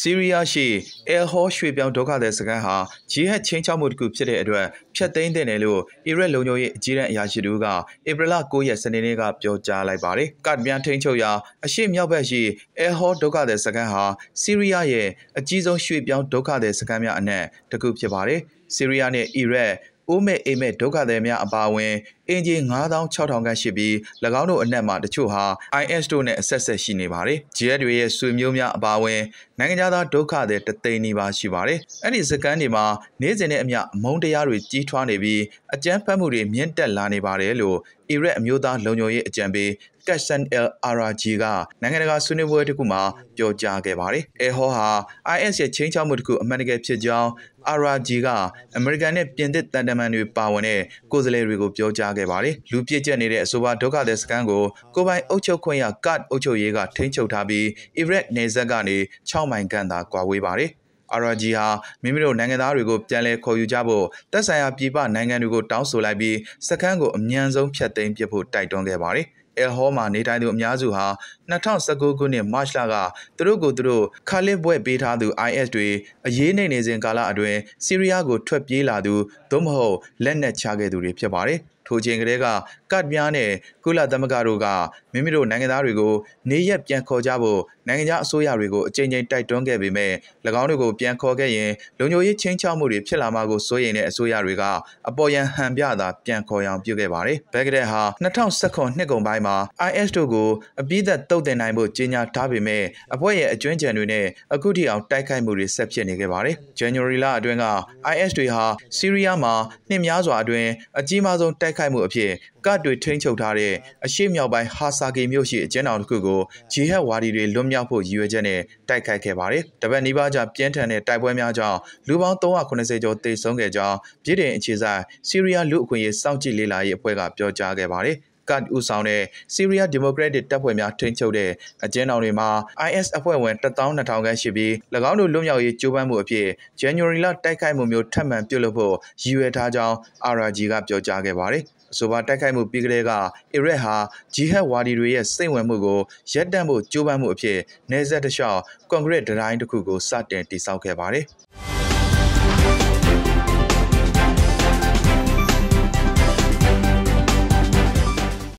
Syria ရှိအဲဟောရွှေပြောင်းဒုက္ခသည်စခန်းဟာဂျီဟက်ချင်းချောက်မှုတစ်ခုဖြစ်တဲ့အတွက်ဖျက်သိမ်းတဲ့နယ်လို့အီရတ်လုံခြုံရေးအကြီးတန်းအရာရှိတို့ကဧပြီလ9ရက်စနေနေ့ကပြောကြားလိုက်ပါတယ်။ကတ်ပြန်ထိန်ချုပ်ရာအရှိမြောက်ဘက်ရှိအဲဟောဒုက္ခသည်စခန်းဟာဆီးရီးယားရဲ့အကြီးဆုံးရွှေပြောင်းဒုက္ခသည်စခန်းများအနက်တစ်ခုဖြစ်ပါတယ်။ဆီးရီးယားနဲ့အီရတ်အိုးမဲ့အိမ်မဲ့ဒုက္ခသည်များအပါအဝင်အင်ဂျီ9600ခန့်ရှိပြီး၎င်းတို့အနက်မှာတချို့ဟာ IS တို့နဲ့အဆက်ဆက်ရှိနေပါတယ်။ JS တွေရဲ့ဆွေမျိုးများအပါအဝင်နိုင်ငံသားဒုက္ခသည်တသိန်းနီးပါးရှိပါတယ်။အဲ့ဒီစကန်တွေမှာနေ့စဉ်နဲ့အမျှအမုန်းတရားတွေကြီးထွားနေပြီးအကြမ်းဖက်မှုတွေမြင့်တက်လာနေပါတယ်လို့အီရတ်အမျိုးသားလုံခြုံရေးအကြံပေးKassan al-Araji ကနိုင်ငံတကာဆွေးနွေးပွဲတစ်ခုမှာပြောကြားခဲ့ပါတယ်။အဲဟောဟာ IS ရဲ့ချင်းချောက်မှုတစ်ခုအမှန်တကယ်ဖြစ်ကြောင်း Araji ကအမေရိကန်နဲ့ပြင်သစ်တန်တမန်တွေပါဝင်တဲ့ကိုယ်စားလှယ်တွေကိုပြောကြားခဲ့ပါတယ်။လူပြည့်ကျက်နေတဲ့အဆိုပါဒုက္ခသည်စခန်းကိုကိုပိုင်အုပ်ချုပ်ခွင့်ရကတ်အုပ်ချုပ်ရေးကထိန်းချုပ်ထားပြီးအီရတ်နယ်စပ်ကနေ6မိုင်ခန့်သာကွာဝေးပါတယ်။အာရာဂျီဟာမိမိတို့နိုင်ငံသားတွေကိုပြန်လည်ခေါ်ယူကြဖို့တပ်ဆိုင်ရာပြည်ပနိုင်ငံတွေကိုတောင်းဆိုလိုက်ပြီးစခန်းကိုအမြန်ဆုံးဖျက်သိမ်းပစ်ဖို့တိုက်တွန်းခဲ့ပါတယ်။အဲဟောမှာနေထိုင်သူအများစုဟာ2019ခုနှစ်မတ်လကသူတို့ခါလစ်ဘွဲ့ပေးထားသူ IS တွေအရေးနေစဉ်ကာလအတွင်းဆီးရီးယားကိုထွက်ပြေးလာသူသို့မဟုတ်လက်နက်ချခဲ့သူတွေဖြစ်ပါတယ်။ထိုချိန်ကတည်းကကတ်ပြားနဲ့ကုလသမဂ္ဂတို့ကမိမိတို့နိုင်ငံသားတွေကိုနေရက်ပြန်ခေါ်ကြဖို့နိုင်ငံခြားအစိုးရတွေကိုအကြိမ်ကြိမ်တိုက်တွန်းခဲ့ပေမဲ့၎င်းတို့ကိုပြန်ခေါ်ခဲ့ရင်လုံခြုံရေးချင်းချောက်မှုတွေဖြစ်လာမှာကိုစိုးရိမ်တဲ့အစိုးရတွေကအပေါ်ယံဟန်ပြတာပြန်ခေါ်ရအောင်ပြုခဲ့ပါတယ်။ဘက်ကတဲ့ဟာ2019နှစ်ကုန်ပိုင်းမှာ IS တို့ကိုအပြည့်သက်တုတ်တင်နိုင်ဖို့ကြေညာထားပေမဲ့အဖွဲ့ရဲ့အကျွမ်းကျန်တွေနဲ့အခုထိအောင်တိုက်ခိုက်မှုတွေဆက်ဖြစ်နေခဲ့ပါတယ်။ January လအတွင်းက IS တွေဟာဆီးရီးယားမှာနှစ်များစွာအတွင်းအကြီးမားဆုံးတိုက်ခိုက်မှုအဖြစ်ကတ်တွေထိန်းချုပ်ထားတဲ့အရှေ့မြောက်ပိုင်းဟာဆာဂီမြို့ရှိအကျဉ်းထောင်တစ်ခုကိုဂျီဟက်ဝါဒီတွေလွတ်မြောက်ဖို့ရည်ရွယ်ချက်နဲ့တိုက်ခိုက်ခဲ့ပါတယ်။တပတ်နီးပါးကြာပြင်းထန်တဲ့တိုက်ပွဲများကြောင့်လူပေါင်း380ကျော်သေဆုံးခဲ့ကြောင်းပြည်ထောင်အခြေစိုက်ဆီးရီးယားလူ့အခွင့်အရေးစောင့်ကြည့်လေ့လာရေးအဖွဲ့ကပြောကြားခဲ့ပါတယ်။ကတ်ဦးဆောင်တဲ့ဆီးရီးယားဒီမိုကရက်တစ်တပ်ဖွဲ့များထိန်းချုပ်တဲ့အကျဉ်းထောင်တွေမှာ IS အဖွဲ့ဝင်12000ခန့်ရှိပြီး၎င်းတို့လွတ်မြောက်ရေးကြိုးပမ်းမှုအဖြစ် January လတိုက်ခိုက်မှုမျိုးထပ်မံပြုလုပ်ဖို့ရည်ရွယ်ထားကြောင်း Araji ကပြောကြားခဲ့ပါတယ်။အဆိုပါတိုက်ခိုက်မှုပြီးကတည်းကအီရတ်ဟာဂျီဟက်ဝါဒီတွေရဲ့စိတ်ဝင်မှုကိုရပ်တန့်ဖို့ကြိုးပမ်းမှုအဖြစ်နေဆက်တလျှောက်ကွန်ကရစ်ဒတိုင်းတစ်ခုကိုစတင်တည်ဆောက်ခဲ့ပါတယ်။